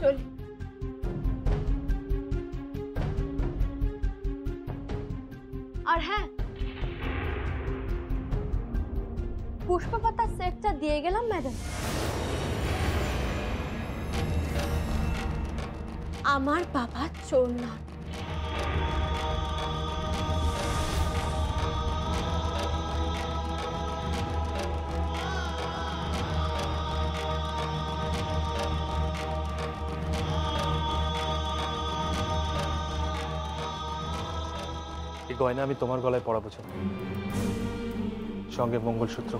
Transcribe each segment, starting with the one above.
চলি। আর হ্যাঁ, পুষ্পপাতার সেটটা দিয়ে গেলাম ম্যাডাম। আমার বাবা চোর না। এই গয়না আমি তোমার গলায় পরাবো, সঙ্গে মঙ্গলসূত্র।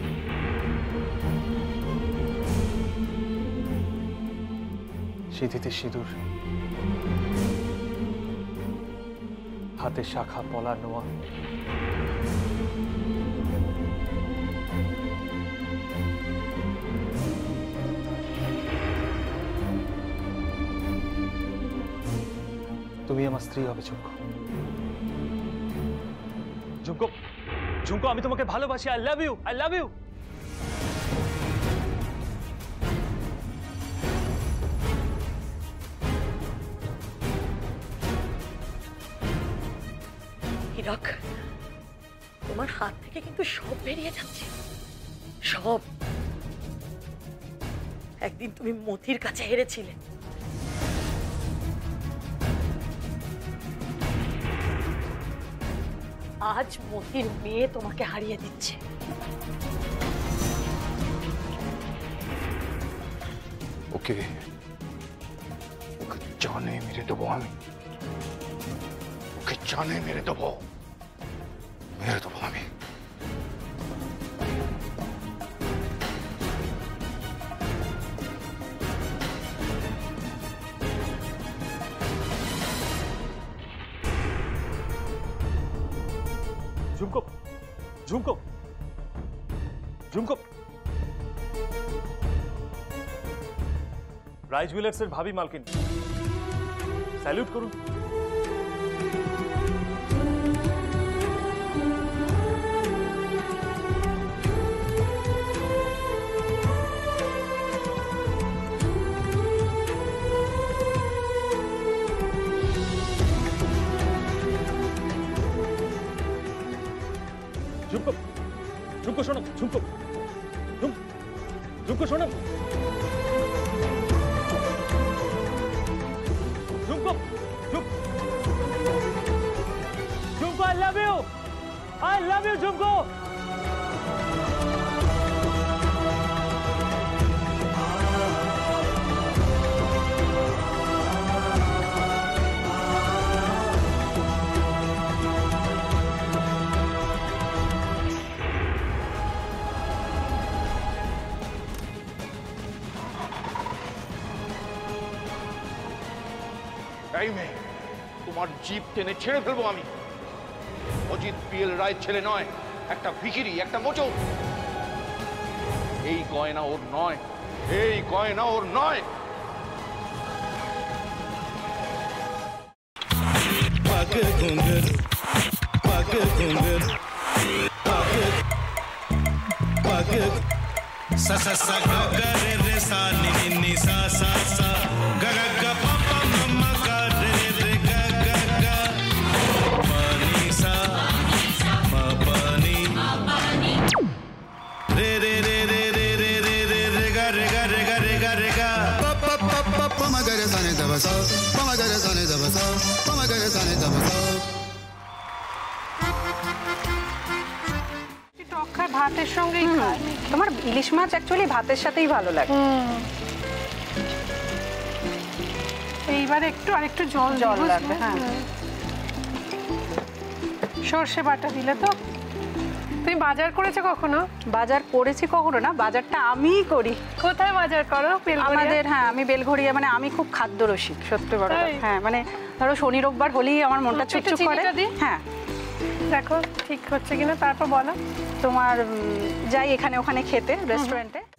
সিঁথিতে সিঁদুর, হাতে শাখা পলা নোয়া। তুমি আমার স্ত্রী হবে ঝুমকো। ঝুমকো, ঝুমকো, আমি তোমাকে ভালোবাসি। I love you, I love you. Hirak, তোমার হাত থেকে কিন্তু সব বেরিয়ে যাচ্ছে, সব। একদিন তুমি মতির কাছে হেরেছিলে, আজ মতির মেয়ে তোমাকে হারিয়ে দিচ্ছে। ওকে ওকে জানে মেরে দেবো আমি, ওকে জানে মেরে দেবো আমি। ঝুমকো, ঝুমকো, ঝুমকো। রাইস জুয়েলার্সের ভাবি মালকিন, স্যালুট করুন। ঝুমকো, ঝুমকো শোনো, ঝুমকো, ঝুমকো শোনো, Jhumko, Jhumko, I love you, I love you Jhumko. তোমার জিপ টেনে ছেড়ে ফেলবো আমি। অজিত পিএল রায় ছেলে নয়, একটা ভিখিরি, একটা মোচক। এই গয়না ওর নয়, এই গয়না ওর নয়। sa sa sa ga ga re re sa ni ni ni sa sa sa ga ga ga pa pa ma ma ga re re ga ga ga pa ni sa ma pa ni re re re re re re re re re ga re ga re ga re ga re ga pa pa pa pa pa ma ga re sa ni da ba sa pa ma ga re sa ni da ba sa pa ma ga re sa ni da ba sa ভাতের সঙ্গেই খায়। তোমার ইলিশ মাছ actually ভাতের সাথেই ভালো লাগে। এইবার একটু আরেকটু জল লাগবে। হ্যাঁ, সর্ষে বাটা দিলে তো। তুমি বাজার করেছো কখনো? বাজার করেছি কখনো না, বাজারটা আমিই করি। কোথায় বাজার করো? আমাদের, হ্যাঁ, আমি বেলঘড়িয়া, মানে আমি খুব খাদ্য রসিক, সত্যি বড়। হ্যাঁ, মানে ধরো শনি রোববার হলেই আমার মনটা চুপচুপ করে। হ্যাঁ, দেখো ঠিক হচ্ছে কিনা, তারপর বলো। তোমার যাই এখানে ওখানে খেতে রেস্টুরেন্টে।